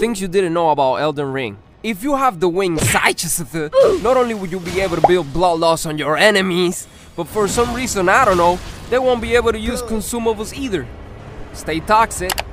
Things you didn't know about Elden Ring. If you have the wing Scythe, not only will you be able to build blood loss on your enemies, but for some reason, I don't know, they won't be able to use consumables either. Stay toxic.